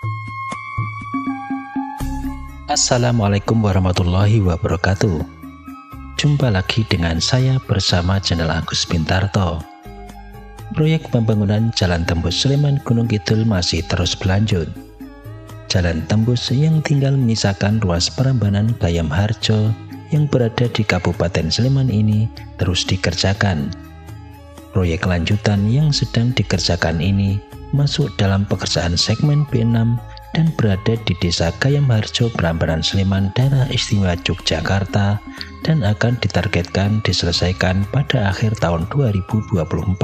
Assalamualaikum warahmatullahi wabarakatuh. Jumpa lagi dengan saya bersama channel Agus Bintarto. Proyek pembangunan Jalan Tembus Sleman Gunung Kidul masih terus berlanjut. Jalan tembus yang tinggal menyisakan ruas Prambanan Gayam Harjo yang berada di Kabupaten Sleman ini terus dikerjakan. Proyek lanjutan yang sedang dikerjakan ini masuk dalam pekerjaan segmen B6 dan berada di Desa Gayam Harjo, Prambanan Sleman, Daerah Istimewa Yogyakarta, dan akan ditargetkan diselesaikan pada akhir tahun 2024.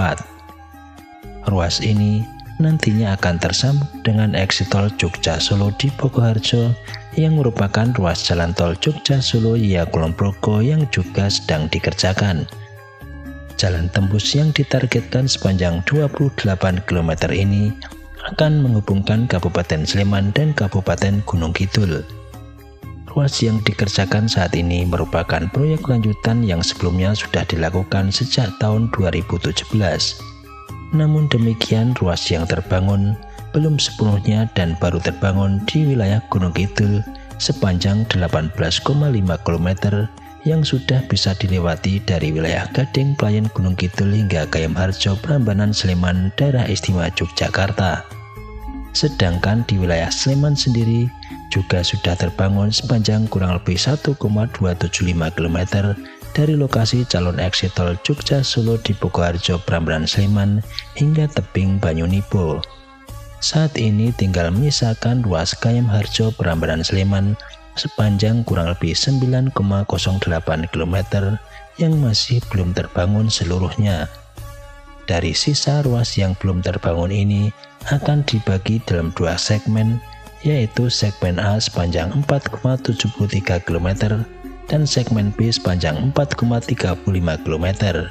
Ruas ini nantinya akan tersambung dengan eksit tol Jogja Solo di Pogoharjo yang merupakan ruas jalan tol Jogja Solo via Kulon Progo yang juga sedang dikerjakan. Jalan tembus yang ditargetkan sepanjang 28 km ini akan menghubungkan Kabupaten Sleman dan Kabupaten Gunung Kidul. Ruas yang dikerjakan saat ini merupakan proyek lanjutan yang sebelumnya sudah dilakukan sejak tahun 2017. Namun demikian, ruas yang terbangun belum sepenuhnya dan baru terbangun di wilayah Gunung Kidul sepanjang 18,5 km yang sudah bisa dilewati dari wilayah Gading Playan Gunung Kidul hingga Gayam Harjo, Prambanan Sleman, Daerah Istimewa Yogyakarta. Sedangkan di wilayah Sleman sendiri juga sudah terbangun sepanjang kurang lebih 1,275 km dari lokasi calon eksit tol Jogja Solo di Pogoharjo, Prambanan Sleman hingga tebing Banyunipo. Saat ini tinggal menyisakan ruas Gayam Harjo, Prambanan Sleman sepanjang kurang lebih 9,08 km yang masih belum terbangun seluruhnya. Dari sisa ruas yang belum terbangun ini akan dibagi dalam dua segmen, yaitu segmen A sepanjang 4,73 km dan segmen B sepanjang 4,35 km.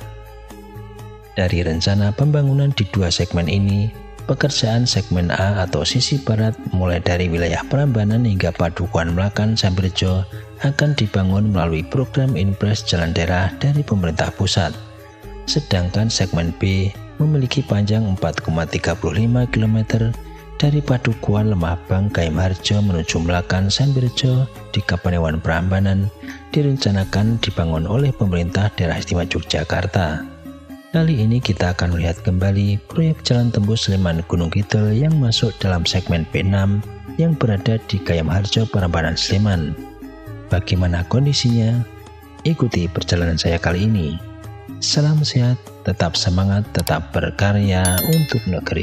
Dari rencana pembangunan di dua segmen ini, pekerjaan segmen A atau sisi barat mulai dari wilayah Prambanan hingga Padukuhan Melakan Sambirjo akan dibangun melalui program Inpres Jalan Daerah dari pemerintah pusat. Sedangkan segmen B memiliki panjang 4,35 km dari Padukuhan Lemah Bang Gayam Harjo menuju Melakan Sambirjo di Kapanewon Prambanan direncanakan dibangun oleh pemerintah Daerah Istimewa Yogyakarta. Kali ini kita akan melihat kembali proyek jalan tembus Sleman Gunung Kidul yang masuk dalam segmen B6 yang berada di Gayam Harjo, Prambanan Sleman. Bagaimana kondisinya? Ikuti perjalanan saya kali ini. Salam sehat, tetap semangat, tetap berkarya untuk negeri.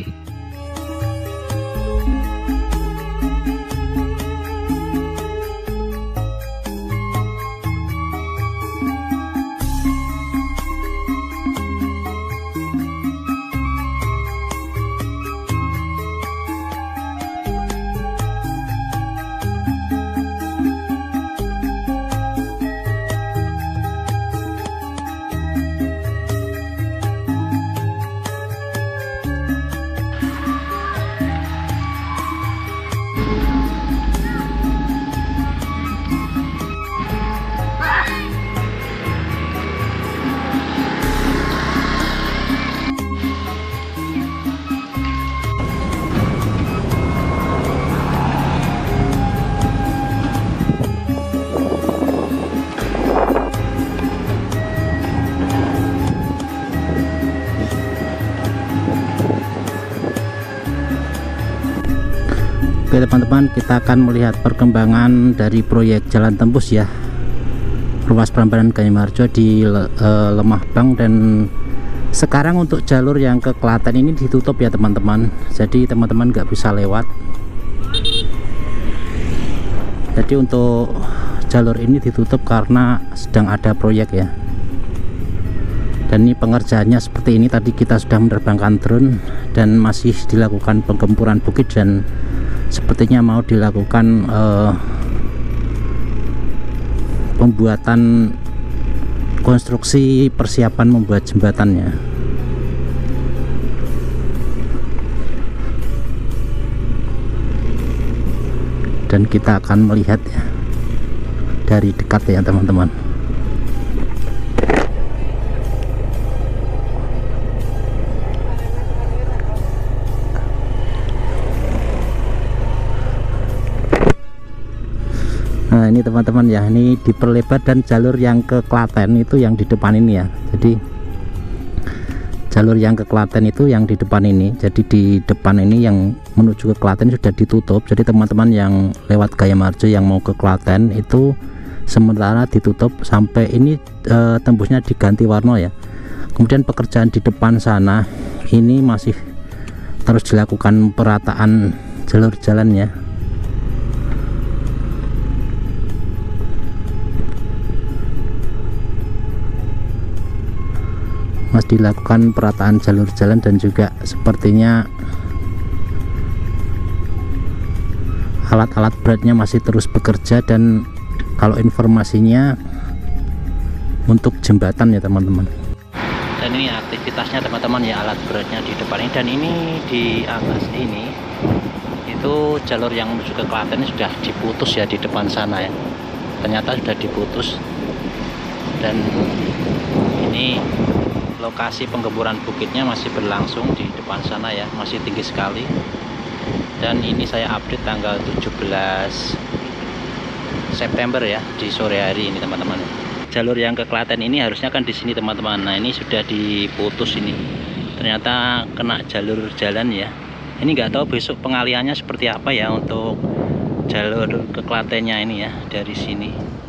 Oke teman-teman, kita akan melihat perkembangan dari proyek jalan tembus ya, ruas Prambanan Gayam Harjo di Lemah Bang. Dan sekarang untuk jalur yang ke Klaten ini ditutup ya teman-teman, jadi teman-teman nggak bisa lewat. Jadi untuk jalur ini ditutup karena sedang ada proyek ya. Dan ini pengerjaannya seperti ini. Tadi kita sudah menerbangkan drone dan masih dilakukan penggemburan bukit dan sepertinya mau dilakukan pembuatan konstruksi persiapan membuat jembatannya. Dan kita akan melihat ya dari dekat ya teman-teman. Nah ini teman-teman ya, ini diperlebar, dan jalur yang ke Klaten itu yang di depan ini ya. Jadi jalur yang ke Klaten itu yang di depan ini. Jadi di depan ini yang menuju ke Klaten sudah ditutup. Jadi teman-teman yang lewat Gayamarjo yang mau ke Klaten itu sementara ditutup sampai ini tembusnya diganti warna ya. Kemudian pekerjaan di depan sana ini masih terus dilakukan perataan jalur jalan ya. Masih dilakukan perataan jalur jalan, dan juga sepertinya alat-alat beratnya masih terus bekerja. Dan kalau informasinya untuk jembatan ya teman-teman. Dan ini aktivitasnya teman-teman ya, alat beratnya di depan ini. Dan ini di atas ini itu jalur yang menuju ke Klaten ini sudah diputus ya, di depan sana ya, ternyata sudah diputus. Dan ini lokasi penggemburan bukitnya masih berlangsung di depan sana ya, masih tinggi sekali. Dan ini saya update tanggal 17 September ya, di sore hari ini teman-teman. Jalur yang ke Klaten ini harusnya kan di sini teman-teman. Nah ini sudah diputus ini, ternyata kena jalur jalan ya. Ini nggak tahu besok pengaliannya seperti apa ya untuk jalur ke Klatennya ini ya, dari sini.